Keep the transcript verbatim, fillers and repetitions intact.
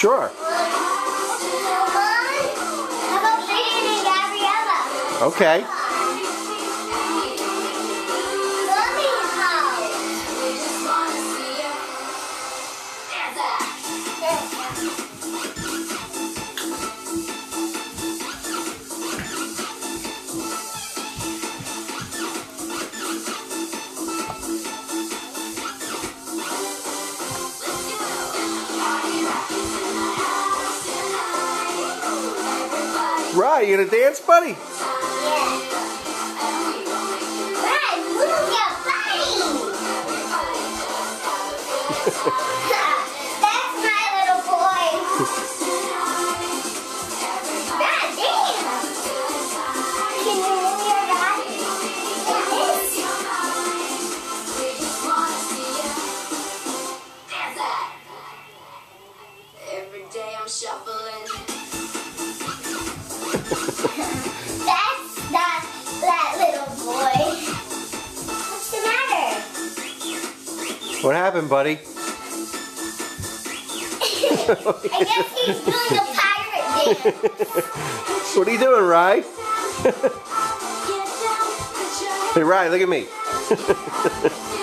Sure. How about Jaden and Gabriella? Okay. Mommy's house. Right, you gonna dance, buddy? Yeah. Right, move your body. That's my little boy. Dad, dance. Can you move your body? Every day I'm shuffling. That's not that little boy. What's the matter? What happened, buddy? I guess he's doing a pirate dance. What are you doing, Rye? Hey, Rye, look at me.